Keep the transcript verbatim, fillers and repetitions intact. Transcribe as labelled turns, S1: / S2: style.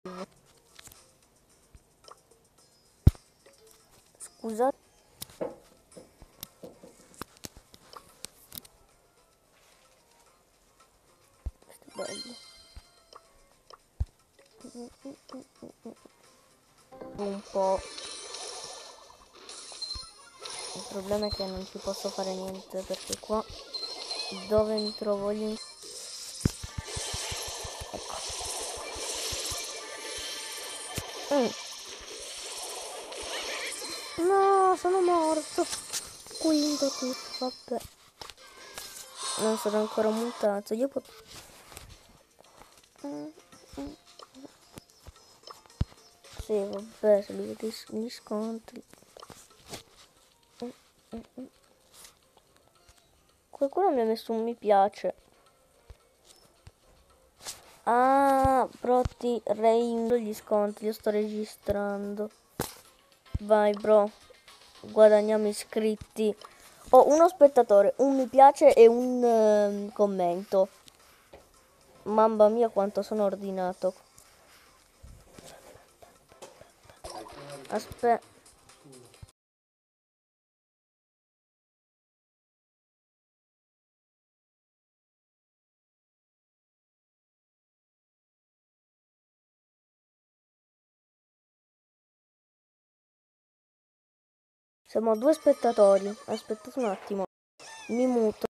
S1: Scusate. Questo è bello. Un po'. Il problema è che non ci posso fare niente perché qua dove mi trovo io. Ecco. Mm. No, sono morto. Quinto tutto, vabbè. Non sono ancora mutato. Io posso. Mm, mm. Sì, vabbè, se li vedi gli scontri. Mm, mm, mm. Qualcuno mi ha messo un mi piace. Ah, Protti, reindo gli sconti, io sto registrando. Vai, bro. Guadagniamo iscritti. Ho uno spettatore, un mi piace e un uh, commento. Mamma mia quanto sono ordinato. Aspetta. Siamo a due spettatori. Aspettate un attimo. Mi muto.